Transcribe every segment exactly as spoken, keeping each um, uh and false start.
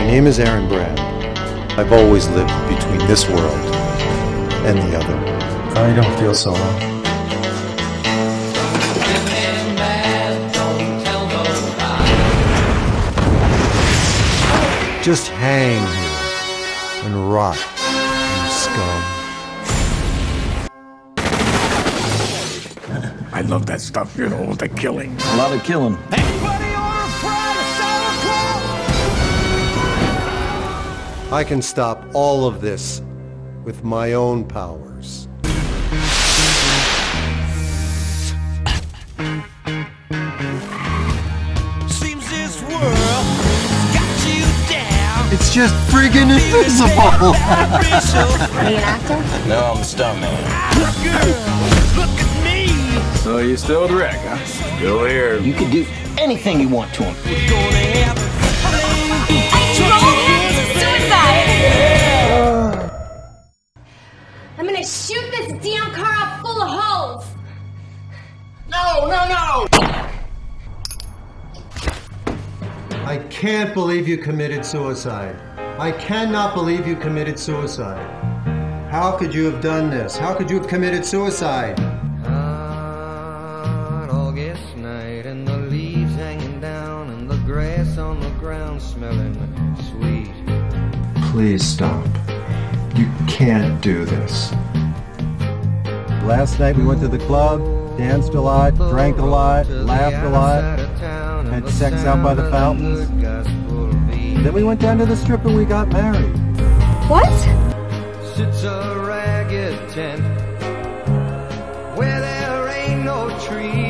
name is Aaron Brand. I've always lived between this world and the other. I don't feel so alone. Just hang here and rot, you scum. I love that stuff, you know, the killing. A lot of killing. Anybody order fried or sauerkraut? I can stop all of this with my own powers. Seems this world got you down. It's just friggin' invisible! Are you an actor? No, I'm a stuntman. Girl, look at me. So you still with Rick, huh? Still here. You can do anything you want to him. We're gonna have a I'm gonna shoot this damn car out full of holes! No, no, no! I can't believe you committed suicide. I cannot believe you committed suicide. How could you have done this? How could you have committed suicide? Hot August night and the leaves hanging down and the grass on the ground smelling sweet. Please stop. You can't do this. Last night we went to the club, danced a lot, drank a lot, laughed a lot, had sex out by the fountains. Then we went down to the strip and we got married. What? Sits a ragged tent where there ain't no trees.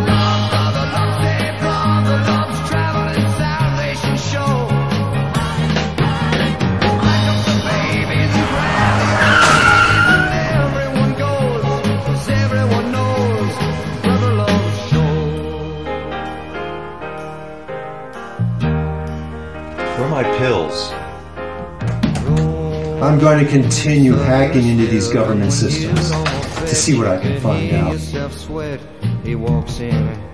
Where are my pills? I'm going to continue hacking into these government systems to see what I can find out. He walks in